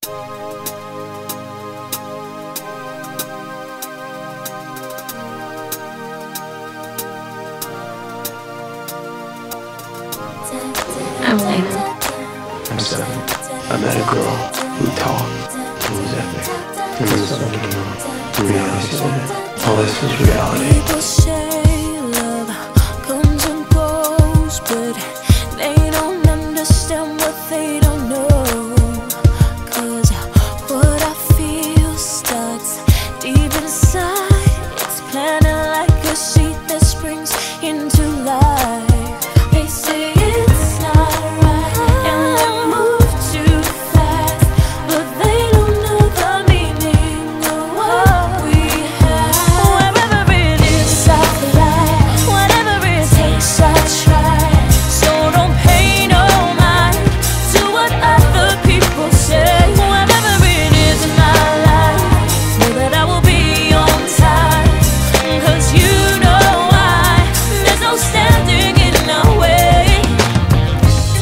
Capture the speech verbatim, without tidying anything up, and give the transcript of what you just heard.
I'm Lena. I'm seven. I met a girl who talked, who was epic, and then something came up. Reality set in. All this was reality.